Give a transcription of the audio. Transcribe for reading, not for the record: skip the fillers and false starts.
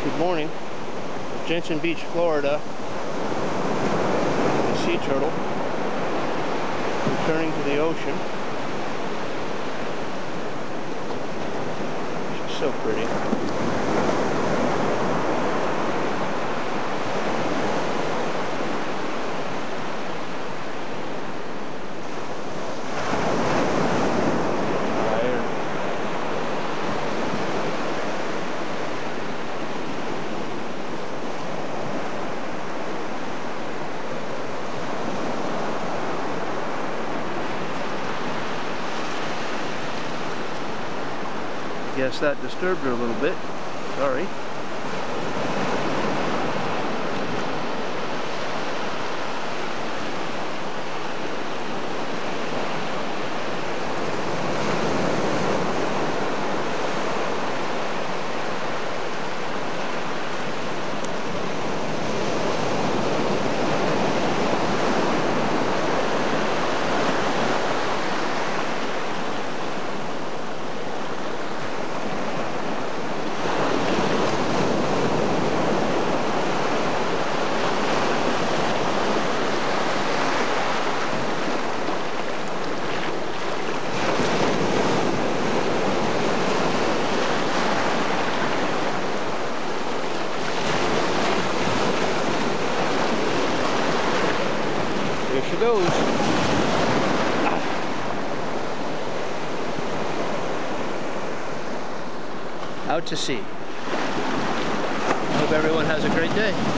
Good morning. Jensen Beach, Florida. A sea turtle returning to the ocean. She's so pretty. Guess that disturbed her a little bit. Sorry. There she goes. Out to sea. Hope everyone has a great day.